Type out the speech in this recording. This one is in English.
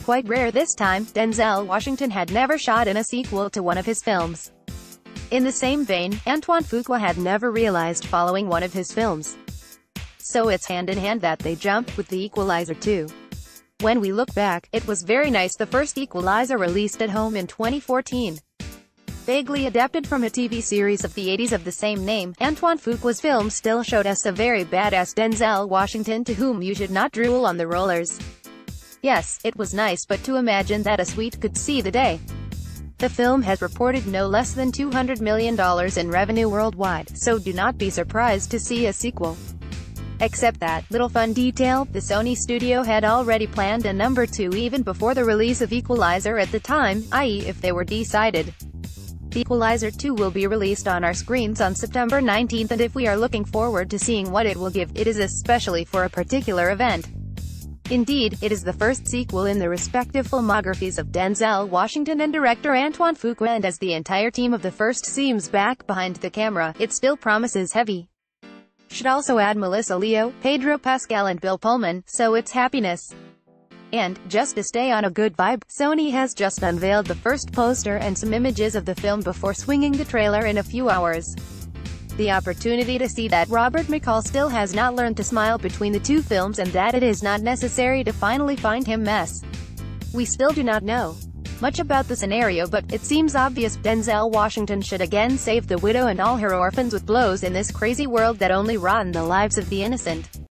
quite rare this time. Denzel Washington had never shot in a sequel to one of his films. In the same vein, Antoine Fuqua had never realized following one of his films. So it's hand in hand that they jumped with the Equalizer 2. When we look back, it was very nice. The first Equalizer released at home in 2014. Vaguely adapted from a TV series of the 80s of the same name, Antoine Fuqua's film still showed us a very badass Denzel Washington to whom you should not drool on the rollers. Yes, it was nice, but to imagine that a sweet could see the day. The film has reported no less than $200 million in revenue worldwide, so do not be surprised to see a sequel. Except that little fun detail, the Sony studio had already planned a number 2 even before the release of Equalizer at the time, i.e. if they were decided. Equalizer 2 will be released on our screens on September 19th, and if we are looking forward to seeing what it will give, it is especially for a particular event. Indeed, it is the first sequel in the respective filmographies of Denzel Washington and director Antoine Fuqua, and as the entire team of the first seems back behind the camera, it still promises heavy. Should also add Melissa Leo, Pedro Pascal and Bill Pullman, so it's happiness. And, just to stay on a good vibe, Sony has just unveiled the first poster and some images of the film before swinging the trailer in a few hours. The opportunity to see that Robert McCall still has not learned to smile between the two films, and that it is not necessary to finally find him mess. We still do not know much about the scenario, but it seems obvious. Denzel Washington should again save the widow and all her orphans with blows in this crazy world that only rotten the lives of the innocent.